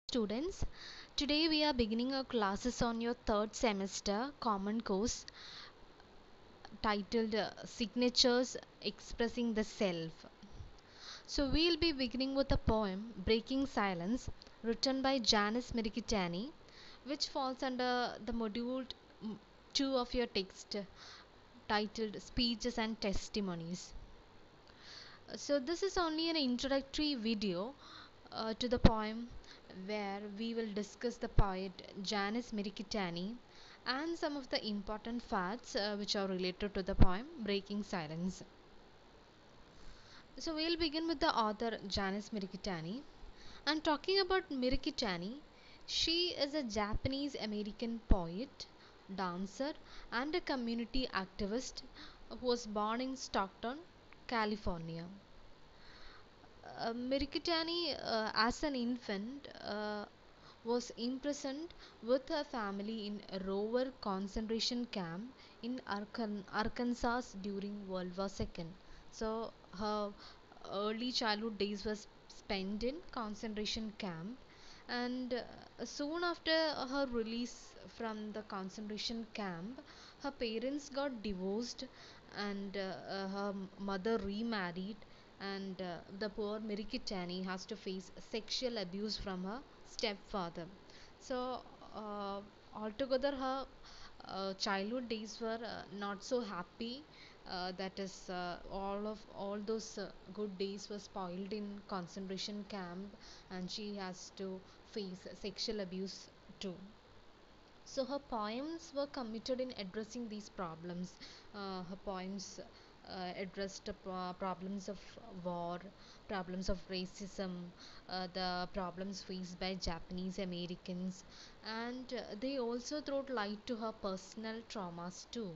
students. Today we are beginning our classes on your third semester common course titled Signatures Expressing the Self. So we'll be beginning with a poem Breaking Silence written by Janice Mirikitani, which falls under the module 2 of your text titled Speeches and Testimonies. So this is only an introductory video to the poem where we will discuss the poet Janice Mirikitani and some of the important facts which are related to the poem Breaking Silence. So we'll begin with the author Janice Mirikitani. And talking about Mirikitani, she is a Japanese American poet, dancer, and a community activist who was born in Stockton, California. Mirikitani, as an infant, was imprisoned with her family in a Rover concentration camp in Arkansas during World War II. So her early childhood days was spent in concentration camp, and soon after her release from the concentration camp, her parents got divorced, and her mother remarried, and the poor Mirikitani has to face sexual abuse from her stepfather. So altogether her childhood days were not so happy. That is, all those good days were spoiled in concentration camp, and she has to face sexual abuse too. So her poems were committed in addressing these problems. Her poems addressed problems of war, problems of racism, the problems faced by Japanese Americans, and they also threw light to her personal traumas too.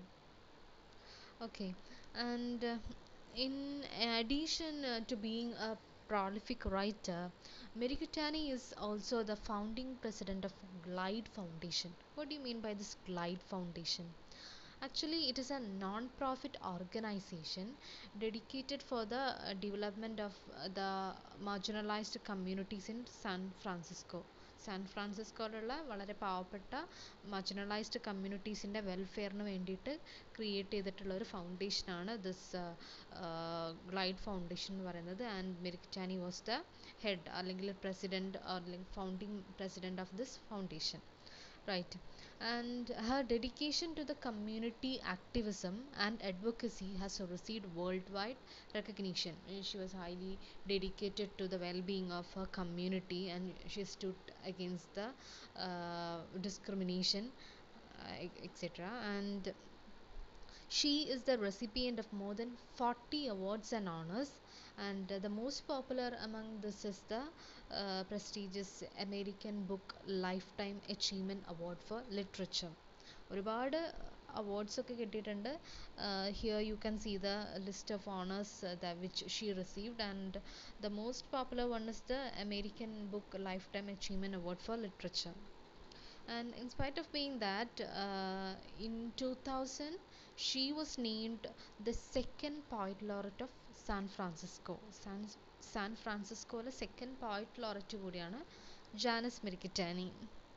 Okay, and in addition to being a prolific writer, Mirikitani is also the founding president of Glide Foundation. What do you mean by this Glide Foundation? Actually, it is a non-profit organization dedicated for the development of the marginalized communities in San Francisco. San ഫ്രാൻസിസ്കോയിലുള്ള വളരെ പാവപ്പെട്ട marginalised കമ്മ്യൂണിറ്റീസിൻ്റെ വെൽഫെയറിന് വേണ്ടിയിട്ട് create ചെയ്തിട്ടുള്ള ഒരു ഫൗണ്ടേഷനാണ് this glide Foundation എന്ന് പറയുന്നത്. And Mirikitani was the head അല്ലെങ്കിൽ president അല്ലെങ്കിൽ founding president of this foundation, right? And her dedication to the community activism and advocacy has received worldwide recognition. She was highly dedicated to the well-being of her community, and she stood against the discrimination, etc. And she is the recipient of more than 40 awards and honors, and the most popular among this is the prestigious American Book Lifetime Achievement Award for Literature. ഒരുപാട് awards ഒക്കെ കിട്ടിയിട്ടുണ്ട്. Here you can see the list of honors that which she received, and the most popular one is the American Book Lifetime Achievement Award for Literature. And in spite of being that, in 2000 she was named the second poet laureate of San Francisco. San Francisco second poet laureate കൂടിയാണ് Janice Mirikitani.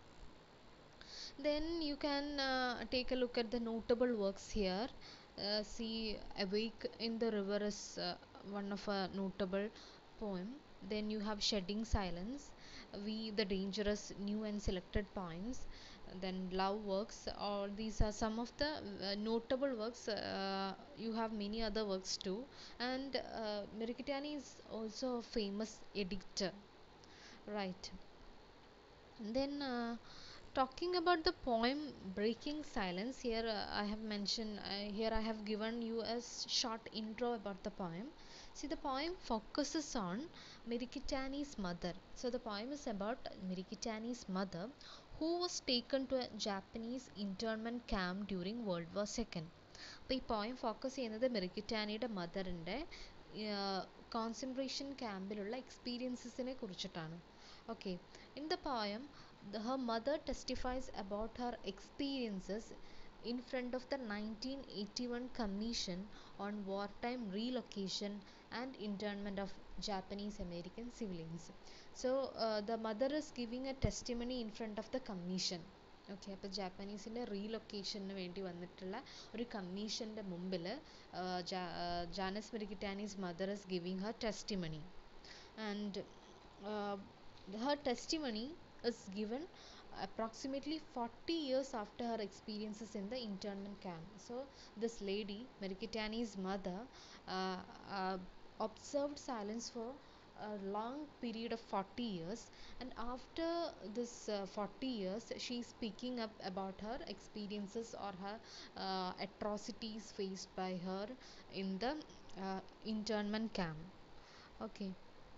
Then you can take a look at the notable works here. See, Awake in the River is one of a notable poem. Then you have Shedding Silence, We the Dangerous, new and selected poems. Then Love Works. All these are some of the notable works. You have many other works too. And Mirikitani is also a famous editor, right? Then talking about the poem Breaking Silence, here I have mentioned, here I have given you a short intro about the poem. See, the poem focuses on Mirikitani's mother. So the poem is about Mirikitani's mother, who was taken to a Japanese internment camp during World War II. അപ്പോൾ ഈ poem focus ചെയ്യുന്നത് മിറിക്കിറ്റാനിയുടെ മദറിൻ്റെ concentration ക്യാമ്പിലുള്ള എക്സ്പീരിയൻസസിനെ കുറിച്ചിട്ടാണ്. Okay, in the poem, her mother testifies about her experiences in front of the 1981 Commission on Wartime Relocation and Internment of Japanese American civilians. So the mother is giving a testimony in front of the commission. Okay, അപ്പോൾ ജാപ്പനീസിൻ്റെ റീലൊക്കേഷന് വേണ്ടി വന്നിട്ടുള്ള ഒരു കമ്മീഷൻ്റെ മുമ്പിൽ Janice Mirikitani's mother is giving her testimony. And her testimony is given approximately 40 years after her experiences in the internment camp. So this lady, Merikitani's mother, uh, uh, observed silence for a long period of 40 years, and after this 40 years she is speaking up about her experiences or her atrocities faced by her in the internment camp. Okay,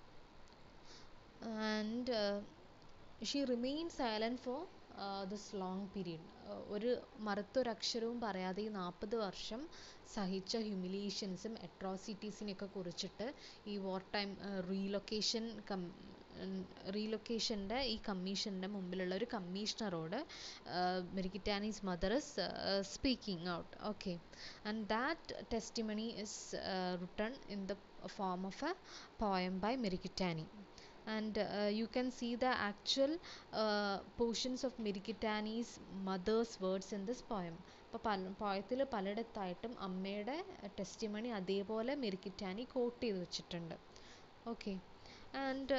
and she remained silent for this long period. ഒരു മറുത്തൊരക്ഷരവും പറയാതെ ഈ 40 വർഷം സഹിച്ച ഹ്യൂമിലിയേഷൻസും അട്രോസിറ്റീസിനെയൊക്കെ കുറിച്ചിട്ട് ഈ വാർ time റീലൊക്കേഷൻ്റെ ഈ കമ്മീഷൻ്റെ മുമ്പിലുള്ള ഒരു കമ്മീഷണറോട് Mirikitani's mother is speaking out. Okay, and that testimony is written in the form of a poem by Mirikitani. And you can see the actual portions of Merikitani's mother's words in this poem. അപ്പോൾ പോയത്തിൽ പലയിടത്തായിട്ടും അമ്മയുടെ testimony അതേപോലെ മെർക്കിറ്റാനി quote ചെയ്ത് വെച്ചിട്ടുണ്ട്. Okay, and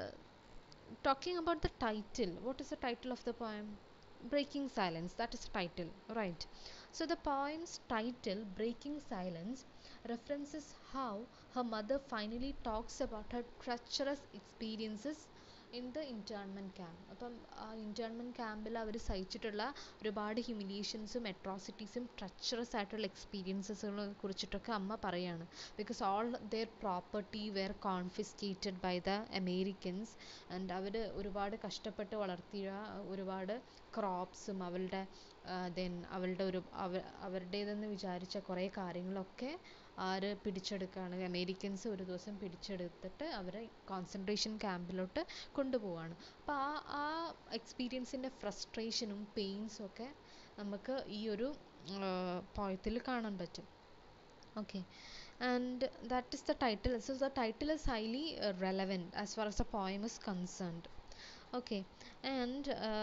talking about the title, what is the title of the poem? Breaking Silence, that is the title, right? So the poem's title, Breaking Silence, references how her mother finally talks about her treacherous experiences in the internment camp. അപ്പം ആ ഇൻറ്റേൺമെൻറ്റ് ക്യാമ്പിൽ അവർ സഹിച്ചിട്ടുള്ള ഒരുപാട് ഹ്യൂമിലിയേഷൻസും അട്രോസിറ്റീസും ട്രച്ചറസ് ആയിട്ടുള്ള എക്സ്പീരിയൻസസുകളെ കുറിച്ചിട്ടൊക്കെ അമ്മ പറയാണ്. Because all their property were confiscated by the Americans, and അവർ ഒരുപാട് കഷ്ടപ്പെട്ട് വളർത്തിയ ഒരുപാട് ക്രോപ്സും അവളുടെ അവളുടെ അവരുടേതെന്ന് വിചാരിച്ച കുറേ കാര്യങ്ങളൊക്കെ ആര് പിടിച്ചെടുക്കുകയാണ്, അമേരിക്കൻസ് ഒരു ദിവസം പിടിച്ചെടുത്തിട്ട് അവരെ കോൺസെൻട്രേഷൻ ക്യാമ്പിലോട്ട് കൊണ്ടുപോവാണ്. അപ്പോൾ ആ എക്സ്പീരിയൻസിൻ്റെ ഫ്രസ്ട്രേഷനും പെയിൻസും ഒക്കെ നമുക്ക് ഈ ഒരു പോയത്തിൽ കാണാൻ പറ്റും. Okay, and that is the title. So the title is highly relevant as far as the poem is concerned. Okay, and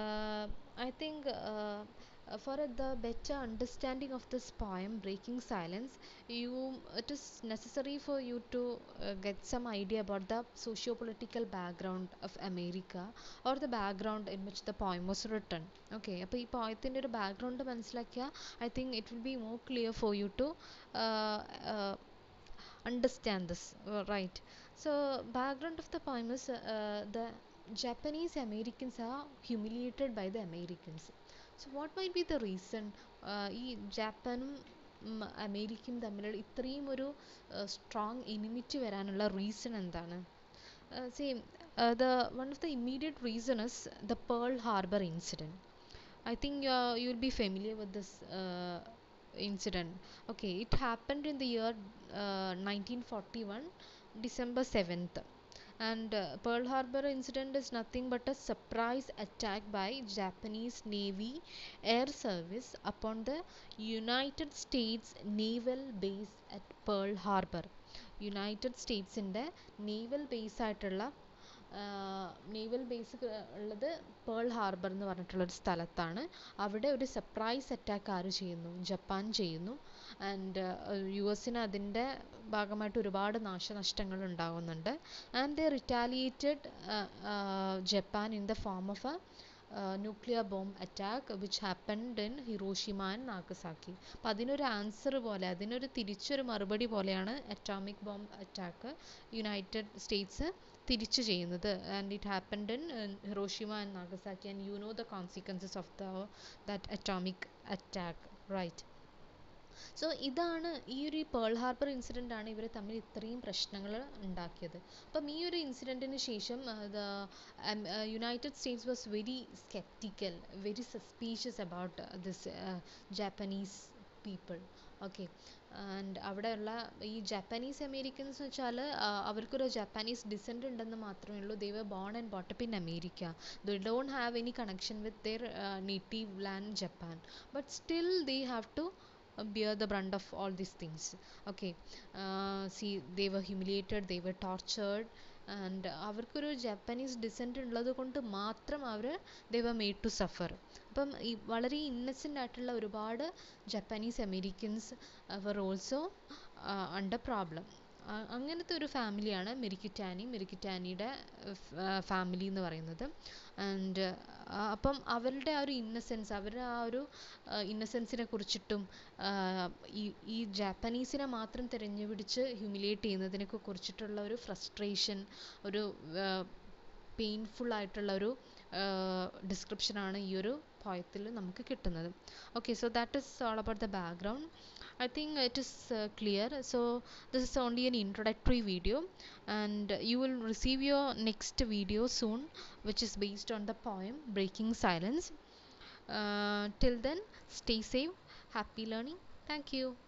I think for the better understanding of this poem, Breaking Silence, it is necessary for you to get some idea about the socio-political background of America, or the background in which the poem was written. Okay, അപ്പോൾ ഈ പോയത്തിൻ്റെ ഒരു background മനസ്സിലാക്കിയാൽ I think it will be more clear for you to uh, uh, understand this, right? So background of the poem is the Japanese Americans are humiliated by the Americans. So what might be the reason ഈ ജാപ്പാനും അമേരിക്കയും തമ്മിലുള്ള ഇത്രയും ഒരു strong enmity വരാനുള്ള reason എന്താണ്? See, one of the immediate reason is the Pearl Harbor incident. I think you will be familiar with this incident. Okay, it happened in the year 1941, December 7th. And Pearl Harbor incident is nothing but a surprise attack by Japanese Navy Air Service upon the United States naval base at Pearl Harbor. United States ന്റെ naval base ആയിട്ടുള്ള naval base ഉള്ളത് Pearl Harbor എന്ന് പറഞ്ഞിട്ടുള്ളൊരു സ്ഥലത്താണ്. അവിടെ ഒരു surprise attack ആര് ചെയ്യുന്നു? ജപ്പാൻ ചെയ്യുന്നു. ആൻഡ് US-ന് അതിൻ്റെ ഭാഗമായിട്ട് ഒരുപാട് നാശനഷ്ടങ്ങൾ ഉണ്ടാകുന്നുണ്ട്. And they retaliated Japan in the form of a nuclear bomb attack which happened in Hiroshima and Nagasaki. അപ്പോൾ അതിനൊരു ആൻസർ പോലെ, അതിനൊരു തിരിച്ചൊരു മറുപടി പോലെയാണ് atomic bomb attack United States തിരിച്ചു ചെയ്യുന്നത്. And it happened in Hiroshima and Nagasaki, and you know the consequences of that atomic attack, right? So ഇതാണ് ഈ ഒരു പേൾ ഹാർബർ ഇൻസിഡൻ്റ് ആണ് ഇവർ തമ്മിൽ ഇത്രയും പ്രശ്നങ്ങൾ ഉണ്ടാക്കിയത്. അപ്പം ഈ ഒരു ഇൻസിഡൻറ്റിന് ശേഷം United States was very sceptical, very suspicious about this Japanese people. Okay, and അവിടെയുള്ള ഈ ജാപ്പനീസ് അമേരിക്കൻസ് എന്ന് വെച്ചാൽ അവർക്കൊരു ജാപ്പനീസ് ഡിസെൻറ്റ് ഉണ്ടെന്ന് മാത്രമേ ഉള്ളൂ. They were born and brought up in America. They don't have any connection with their native land Japan, but still they have to bear the brunt of all these things. Okay, see, they were humiliated, they were tortured, and അവർക്കൊരു Japanese descent ഉള്ളത് കൊണ്ട് മാത്രം അവർ they were made to suffer. അപ്പം ഈ വളരെ innocent ആയിട്ടുള്ള ഒരുപാട് Japanese Americans അവർ ഓൾസോ അണ്ടർ പ്രോബ്ലം. അങ്ങനത്തെ ഒരു ഫാമിലിയാണ് മെരിക്കിറ്റാനിയുടെ ഫാമിലി എന്ന് പറയുന്നത്. ആൻഡ് അപ്പം അവരുടെ ആ ഒരു ഇന്നസെൻസ്, അവരുടെ ആ ഒരു ഇന്നസെൻസിനെ കുറിച്ചിട്ടും ഈ ജാപ്പനീസിനെ മാത്രം തിരഞ്ഞുപിടിച്ച് ഹ്യൂമിലിയേറ്റ് ചെയ്യുന്നതിനൊക്കെ കുറിച്ചിട്ടുള്ള ഒരു ഫ്രസ്ട്രേഷൻ, ഒരു പെയിൻഫുൾ ആയിട്ടുള്ള ഒരു ഡിസ്ക്രിപ്ഷനാണ് ഈ ഒരു പോയത്തിൽ നമുക്ക് കിട്ടുന്നത്. Okay, so that is all about the background. I think it is clear. So this is only an introductory video, and you will receive your next video soon, which is based on the poem Breaking Silence. Till then, stay safe, happy learning. Thank you.